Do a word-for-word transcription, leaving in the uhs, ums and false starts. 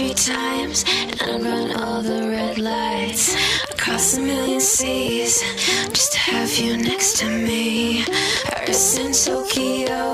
three times, and I'd run all the red lights across a million seas just to have you next to me. Paris and Tokyo,